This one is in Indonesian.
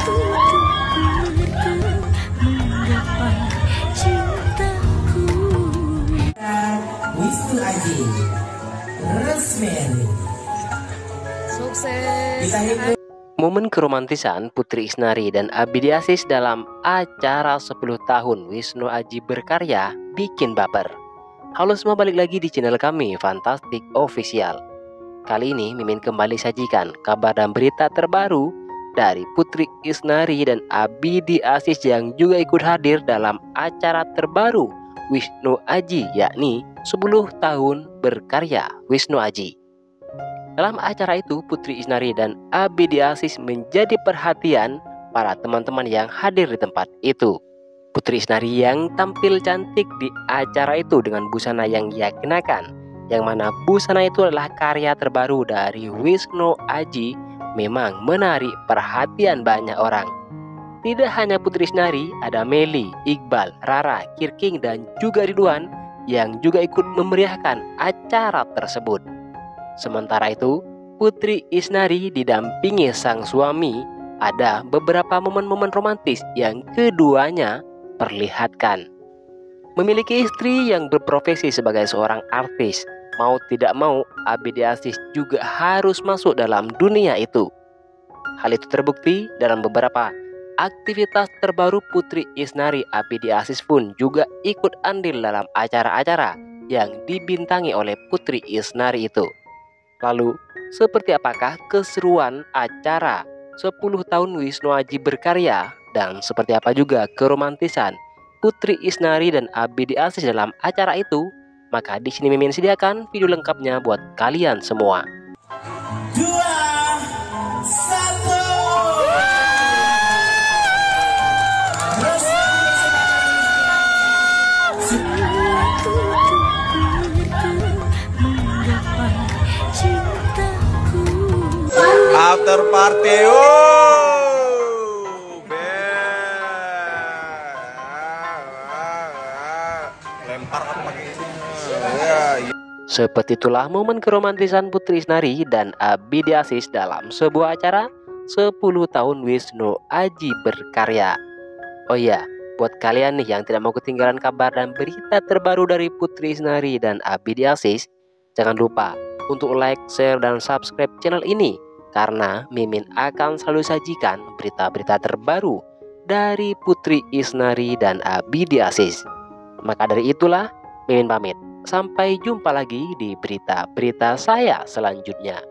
Wisnu Aji, Rosemary. Sukses. Momen keromantisan Putri Isnari dan Abidi Aziz dalam acara 10 tahun Wisnu Aji berkarya bikin baper. Halo semua, balik lagi di channel kami Fantastic Official. Kali ini Mimin kembali sajikan kabar dan berita terbaru dari Putri Isnari dan Abidi Aziz yang juga ikut hadir dalam acara terbaru Wisnu Aji, yakni 10 tahun berkarya Wisnu Aji. Dalam acara itu, Putri Isnari dan Abidi Aziz menjadi perhatian para teman-teman yang hadir di tempat itu. Putri Isnari yang tampil cantik di acara itu dengan busana yang ia kenakan, yang mana busana itu adalah karya terbaru dari Wisnu Aji, memang menarik perhatian banyak orang. Tidak hanya Putri Isnari, ada Meli, Iqbal, Rara, Kirking, dan juga Ridwan yang juga ikut memeriahkan acara tersebut. Sementara itu, Putri Isnari didampingi sang suami, ada beberapa momen-momen romantis yang keduanya perlihatkan. Memiliki istri yang berprofesi sebagai seorang artis, mau tidak mau Abidi Aziz juga harus masuk dalam dunia itu. Hal itu terbukti dalam beberapa aktivitas terbaru Putri Isnari. Abidi Aziz pun juga ikut andil dalam acara-acara yang dibintangi oleh Putri Isnari itu. Lalu, seperti apakah keseruan acara 10 tahun Wisnu Aji berkarya dan seperti apa juga keromantisan Putri Isnari dan Abidi Aziz dalam acara itu? Maka di sini Mimin sediakan video lengkapnya buat kalian semua. 2, 1. After party, lempar apa pakai ini? Seperti itulah momen keromantisan Putri Isnari dan Abidi Aziz dalam sebuah acara 10 tahun Wisnu Aji berkarya. Oh iya, buat kalian nih yang tidak mau ketinggalan kabar dan berita terbaru dari Putri Isnari dan Abidi Aziz, jangan lupa untuk like, share, dan subscribe channel ini, karena Mimin akan selalu sajikan berita-berita terbaru dari Putri Isnari dan Abidi Aziz. Maka dari itulah Mimin pamit. Sampai jumpa lagi di berita-berita saya selanjutnya.